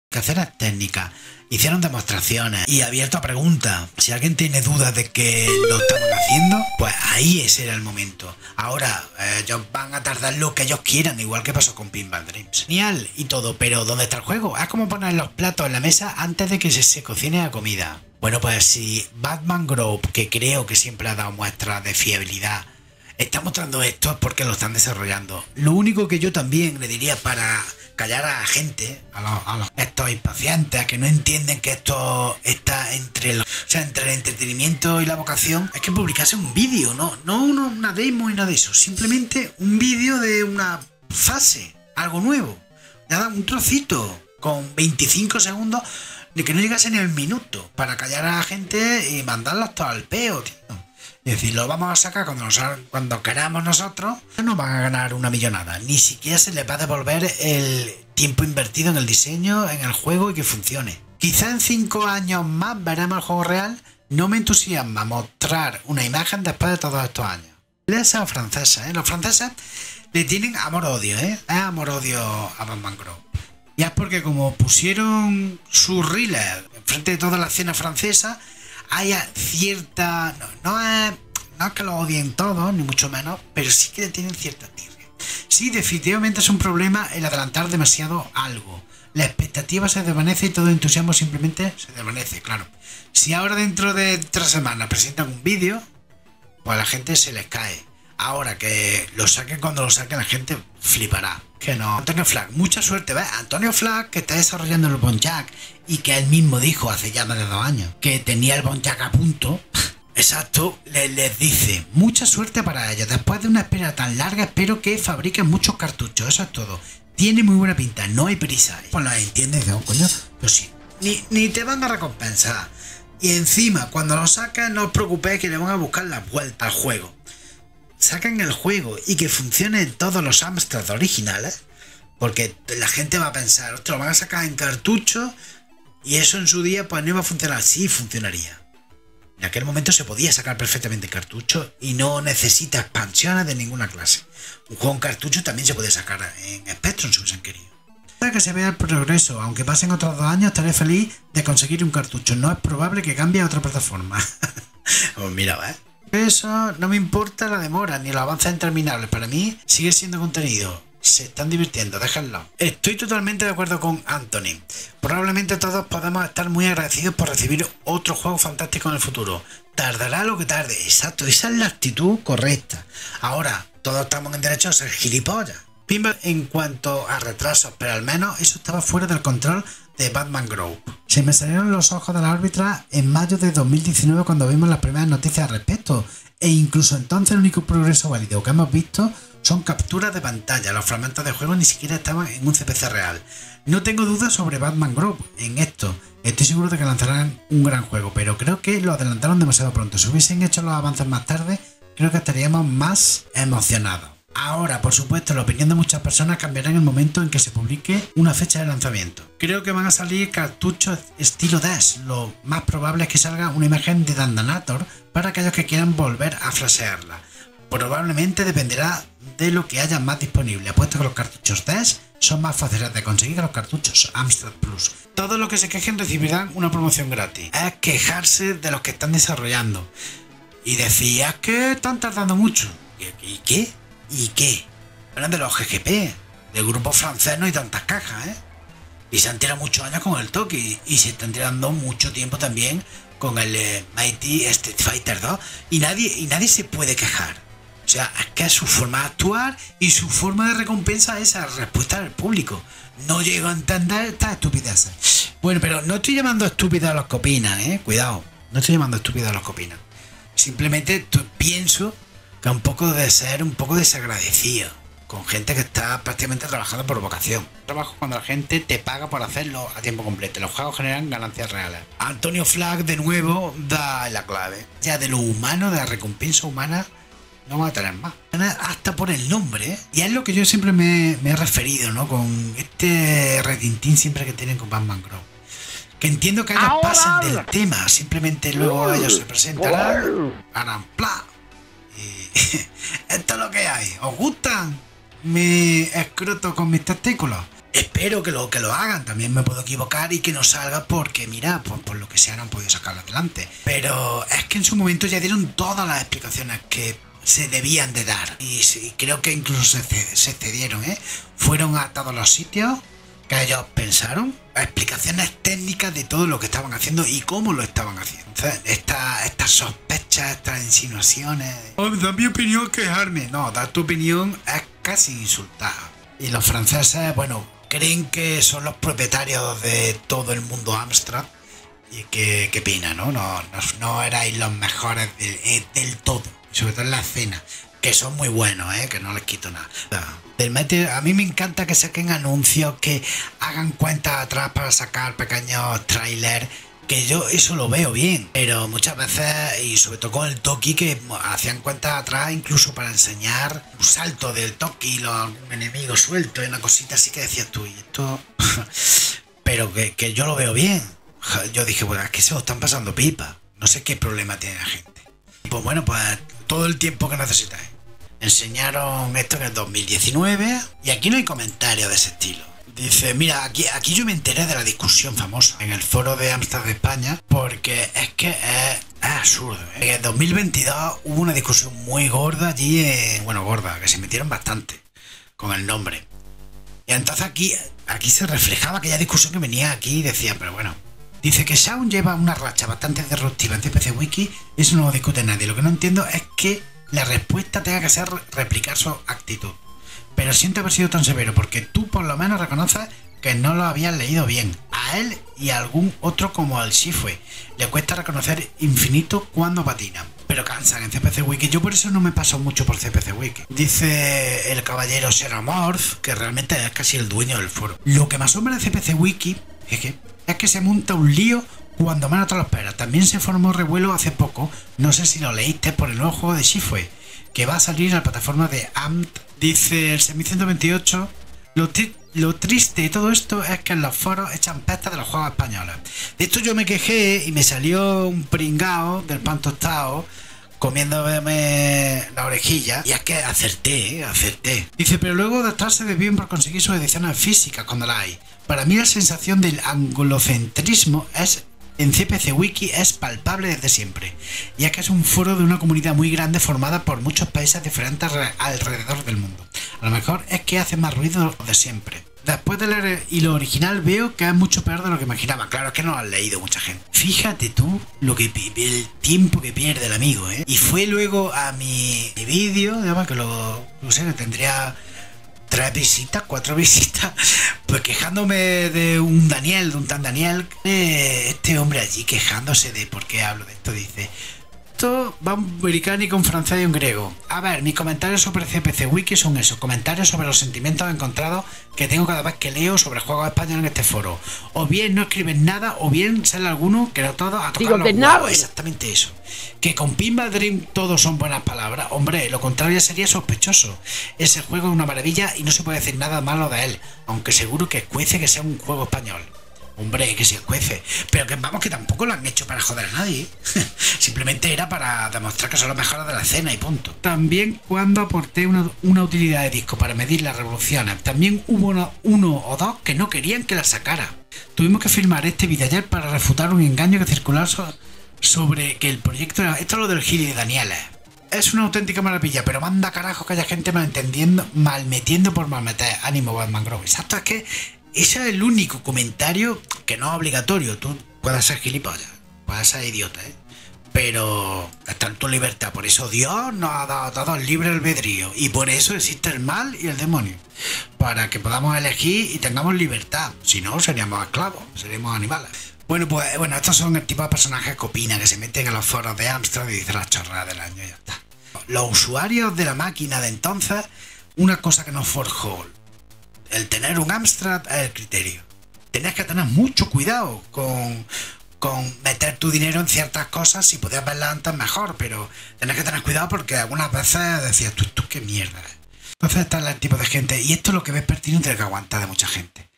Modificaciones técnicas, hicieron demostraciones y abierto a preguntas. Si alguien tiene dudas de que lo estaban haciendo, pues ahí ese era el momento. Ahora ellos van a tardar lo que ellos quieran, igual que pasó con Pinball Dreams. Genial y todo, pero ¿dónde está el juego? Es como poner los platos en la mesa antes de que se cocine la comida. Bueno, pues si Batman Group, que creo que siempre ha dado muestras de fiabilidad, está mostrando esto es porque lo están desarrollando. Lo único que yo también le diría para callar a la gente, a los estos impacientes, a que no entienden que esto está entre el entretenimiento y la vocación, es que publicase un vídeo, no una demo y nada de eso, simplemente un vídeo de una fase, algo nuevo, nada, un trocito con 25 segundos de que no llegase ni el minuto para callar a la gente y mandarlos todo al peo, tío. Es decir, lo vamos a sacar cuando queramos nosotros, no van a ganar una millonada. Ni siquiera se les va a devolver el tiempo invertido en el diseño, en el juego y que funcione. Quizá en 5 años más veremos el juego real. No me entusiasma mostrar una imagen después de todos estos años. Esa francesa, los franceses le tienen amor-odio, Es amor-odio a Batman Group. Y es porque como pusieron sus reels enfrente de toda la escena francesa, haya cierta... No es que lo odien todos, ni mucho menos, pero sí que tienen cierta tirria. Sí, definitivamente es un problema el adelantar demasiado algo. La expectativa se desvanece y todo entusiasmo simplemente se desvanece, claro. Si ahora dentro de 3 semanas presentan un vídeo, pues a la gente se les cae. Ahora que lo saquen, cuando lo saquen la gente flipará. Que no. Antonio Flack, mucha suerte, ¿ves? Antonio Flack, que está desarrollando el Bonjack y que él mismo dijo hace ya más de 2 años que tenía el Bonjack a punto. Exacto, les dice, mucha suerte para ellos. Después de una espera tan larga, espero que fabriquen muchos cartuchos, eso es todo. Tiene muy buena pinta, no hay prisa. Pues lo entiendes, ¿no, coño? Pues sí, ni te van a recompensar. Y encima, cuando lo sacan, no os preocupéis que le van a buscar la vuelta al juego. Sacan el juego y que funcione en todos los Amstrad originales, porque la gente va a pensar, ostras, lo van a sacar en cartucho y eso en su día pues no iba a funcionar. Sí, funcionaría. En aquel momento se podía sacar perfectamente cartucho y no necesita expansiones de ninguna clase. Un juego en cartucho también se puede sacar en Spectrum si hubiesen querido. Para que se vea el progreso, aunque pasen otros 2 años, estaré feliz de conseguir un cartucho. No es probable que cambie a otra plataforma. Pues mira, eso no me importa la demora ni los avances interminables. Para mí sigue siendo contenido. Se están divirtiendo, déjenlo. Estoy totalmente de acuerdo con Anthony. Probablemente todos podamos estar muy agradecidos por recibir otro juego fantástico en el futuro. Tardará lo que tarde. Exacto, esa es la actitud correcta. Ahora, todos estamos en derecho a ser gilipollas. Pinball en cuanto a retrasos, pero al menos eso estaba fuera del control de Batman Group. Se me salieron los ojos de la órbita en mayo de 2019 cuando vimos las primeras noticias al respecto, e incluso entonces el único progreso válido que hemos visto son capturas de pantalla. Los fragmentos de juego ni siquiera estaban en un CPC real. No tengo dudas sobre Batman Group en esto. Estoy seguro de que lanzarán un gran juego, pero creo que lo adelantaron demasiado pronto. Si hubiesen hecho los avances más tarde, creo que estaríamos más emocionados. Ahora, por supuesto, la opinión de muchas personas cambiará en el momento en que se publique una fecha de lanzamiento. Creo que van a salir cartuchos estilo DES. Lo más probable es que salga una imagen de Dandanator para aquellos que quieran volver a flashearla. Probablemente dependerá de lo que haya más disponible. Apuesto que los cartuchos DES son más fáciles de conseguir que los cartuchos Amstrad Plus. Todos los que se quejen recibirán una promoción gratis. Es quejarse de los que están desarrollando. Y decías que están tardando mucho. ¿Y qué? ¿Y qué? Hablan de los GGP, del grupo francés no hay tantas cajas, Y se han tirado muchos años con el Toki y se están tirando mucho tiempo también con el Mighty Street Fighter 2 y nadie se puede quejar. O sea, es que es su forma de actuar y su forma de recompensa es esa respuesta del público. No llego a entender estas estupideces. Bueno, pero no estoy llamando estúpidos a los que opinan, Cuidado, no estoy llamando estúpidos a los que opinan. Simplemente pienso que un poco de ser un poco desagradecido con gente que está prácticamente trabajando por vocación. Trabajo cuando la gente te paga por hacerlo a tiempo completo. Los juegos generan ganancias reales. Antonio Flack de nuevo da la clave. Ya de lo humano, de la recompensa humana, no va a tener más. Hasta por el nombre, Y es lo que yo siempre me he referido, Con este retintín siempre que tienen con Batman Group. Que entiendo que ellos pasan del tema. Simplemente luego ellos se presentarán, harán ¡plá! Esto es lo que hay. ¿Os gustan mi escroto con mis testículos? Espero que lo hagan, también me puedo equivocar y que no salga porque, mira, por lo que sea no han podido sacarlo adelante. Pero es que en su momento ya dieron todas las explicaciones que se debían de dar. Y sí, creo que incluso se cedieron, ¿eh? Fueron a todos los sitios que ellos pensaron, explicaciones técnicas de todo lo que estaban haciendo y cómo lo estaban haciendo. Entonces, estas sospechas, estas insinuaciones... Oh, da mi opinión quejarme. No, dar tu opinión es casi insultar. Y los franceses, bueno, creen que son los propietarios de todo el mundo Amstrad. Y qué pena, ¿no? No erais los mejores del todo. Sobre todo en la escena. Que son muy buenos, que no les quito nada. A mí me encanta que saquen anuncios, que hagan cuentas atrás para sacar pequeños trailers, que yo eso lo veo bien, pero muchas veces, y sobre todo con el Toki, que hacían cuentas atrás incluso para enseñar un salto del Toki, los enemigos sueltos, una cosita así que decías tú, y esto... pero que yo lo veo bien. Yo dije, bueno, es que se lo están pasando pipa, no sé qué problema tiene la gente. Pues bueno, pues todo el tiempo que necesitáis. Enseñaron esto en el 2019 y aquí no hay comentarios de ese estilo. Dice, mira, aquí yo me enteré de la discusión famosa en el foro de Amstrad de España, porque es que es absurdo. En el 2022 hubo una discusión muy gorda allí, gorda, que se metieron bastante con el nombre. Y entonces aquí se reflejaba aquella discusión que venía aquí y decía, pero bueno. Dice que Shaun lleva una racha bastante disruptiva en CPC Wiki, eso no lo discute nadie. Lo que no entiendo es que la respuesta tenga que ser replicar su actitud. Pero siento haber sido tan severo porque tú por lo menos reconoces que no lo habías leído bien. A él y a algún otro como al Shifue le cuesta reconocer infinito cuando patinan. Pero cansan en CPC Wiki. Yo por eso no me paso mucho por CPC Wiki. Dice el caballero Xenomorph, que realmente es casi el dueño del foro. Lo que me asombra de CPC Wiki es que se monta un lío cuando menos te lo esperas. También se formó revuelo hace poco, no sé si lo leíste, por el nuevo juego de Shifue, que va a salir a la plataforma de AMT. Dice el Semi128, lo triste de todo esto es que en los foros echan pestas de los juegos españoles. De esto yo me quejé y me salió un pringao del pan tostado comiéndome la orejilla, y es que acerté. Dice, pero luego de estarse de bien por conseguir sus ediciones físicas cuando las hay. Para mí la sensación del anglocentrismo en CPC Wiki es palpable desde siempre, ya que es un foro de una comunidad muy grande formada por muchos países diferentes alrededor del mundo. A lo mejor es que hace más ruido de siempre. Después de leer el hilo original veo que es mucho peor de lo que imaginaba. Claro, es que no lo han leído mucha gente. Fíjate tú el tiempo que pierde el amigo, ¿eh? Y fue luego a mi vídeo, digamos que no sé, que tendría 3 visitas, 4 visitas, pues quejándome de un tan Daniel, este hombre allí quejándose de por qué hablo de esto. Dice, esto va un británico, un francés y un griego. A ver, mis comentarios sobre CPC Wiki son eso, comentarios sobre los sentimientos encontrados que tengo cada vez que leo sobre juegos españoles en este foro. O bien no escriben nada, o bien sale alguno que no todos a tocar los huevos. Exactamente eso. Que con Pinball Dream todos son buenas palabras. Hombre, lo contrario sería sospechoso. Ese juego es una maravilla y no se puede decir nada malo de él, aunque seguro que cuece que sea un juego español. Hombre, que se escuece. Pero que vamos, que tampoco lo han hecho para joder a nadie. Simplemente era para demostrar que son los mejores de la escena y punto. También cuando aporté una utilidad de disco para medir las revoluciones, también hubo uno o dos que no querían que la sacara. Tuvimos que filmar este vídeo ayer para refutar un engaño que circulaba sobre que el proyecto era... Esto es lo del Gili de Danieles. Es una auténtica maravilla, pero manda carajo que haya gente malmetiendo por malmeter. Ánimo, Batman Grove. Exacto, es que ese es el único comentario que no es obligatorio. Tú puedes ser gilipollas, puedes ser idiota, pero está en tu libertad. Por eso Dios nos ha dado el libre albedrío, y por eso existe el mal y el demonio, para que podamos elegir y tengamos libertad. Si no, seríamos esclavos, seríamos animales. Bueno, estos son el tipo de personajes que opinan, que se meten en los foros de Amstrad y dicen las chorradas del año y ya está. Los usuarios de la máquina de entonces, una cosa que nos forjó el tener un Amstrad es el criterio. Tenías que tener mucho cuidado con meter tu dinero en ciertas cosas. Si podías verlas antes mejor, pero tenías que tener cuidado porque algunas veces decías, tú qué mierda. Entonces está el tipo de gente, y esto es lo que ves pertinente, que aguanta de mucha gente.